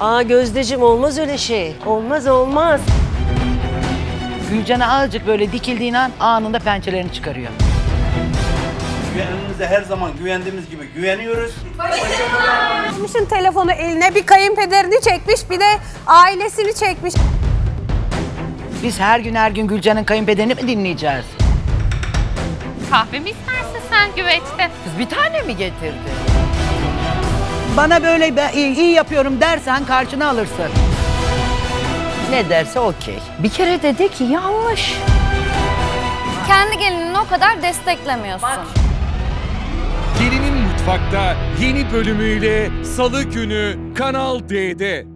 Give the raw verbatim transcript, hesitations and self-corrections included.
Aa Gözdeciğim, olmaz öyle şey. Olmaz olmaz. Gülcan'a azıcık böyle dikildiğin an anında pençelerini çıkarıyor. Güvenimize her zaman güvendiğimiz gibi güveniyoruz. Almışın telefonu eline, bir kayınpederini çekmiş, bir de ailesini çekmiş. Biz her gün her gün Gülcan'ın kayınpederini mi dinleyeceğiz? Kahve mi istersin sen güveçte? Kız bir tane mi getirdi? Bana böyle ben iyi, iyi yapıyorum dersen karşına alırsın. Ne derse okey. Bir kere de de ki yanlış. Kendi gelinini o kadar desteklemiyorsun. Gelinin Mutfak'ta yeni bölümüyle Salı günü Kanal D'de.